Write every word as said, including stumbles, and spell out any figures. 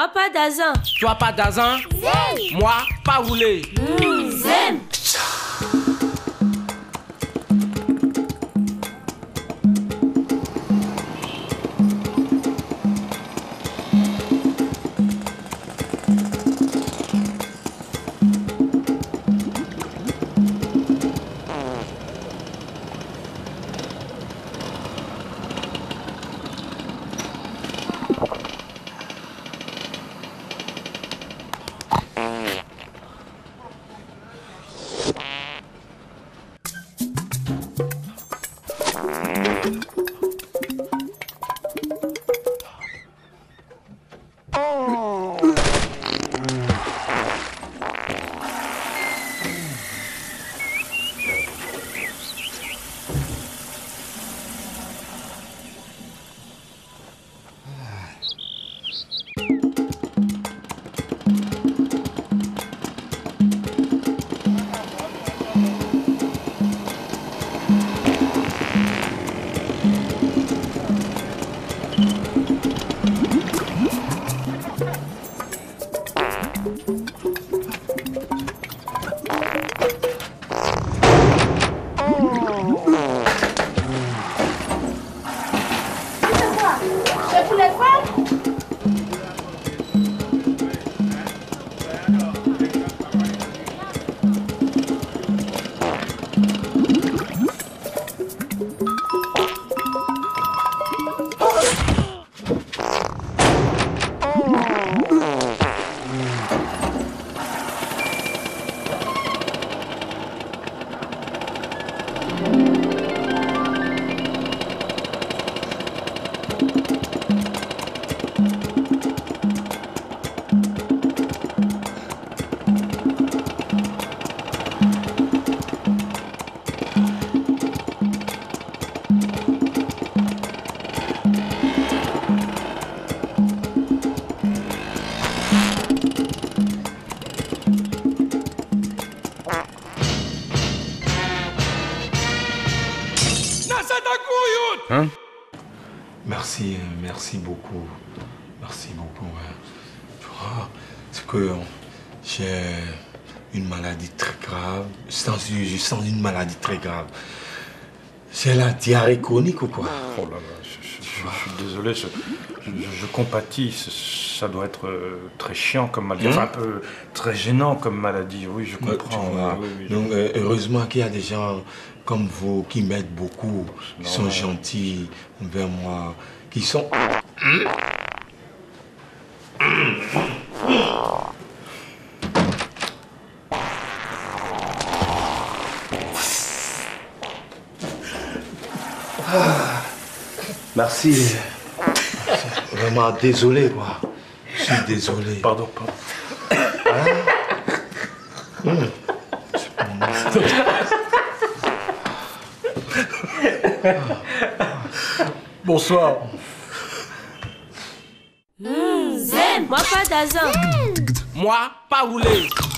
Moi pas d'azin. Toi pas d'azin. Zen. Moi pas roulé. Mmh, zen. Hein? Merci, merci beaucoup. Merci beaucoup. Hein. C'est que j'ai une maladie très grave. Je sens, je sens une maladie très grave. C'est la diarrhée chronique ou quoi? Oh là là, je, je, je, je suis désolé, je, je, je compatis. Ça doit être très chiant comme maladie, enfin un peu très gênant comme maladie, oui, je comprends. Euh, oui, oui, Donc, euh, heureusement qu'il y a des gens comme vous qui m'aident beaucoup, qui sont gentils envers moi, qui sont... Ah, merci. Vraiment désolé, quoi. Je suis désolé. Pardon, pardon. Ah. Mmh. Bonsoir. Mmh, zen. Moi pas d'azin. Moi pas roulé.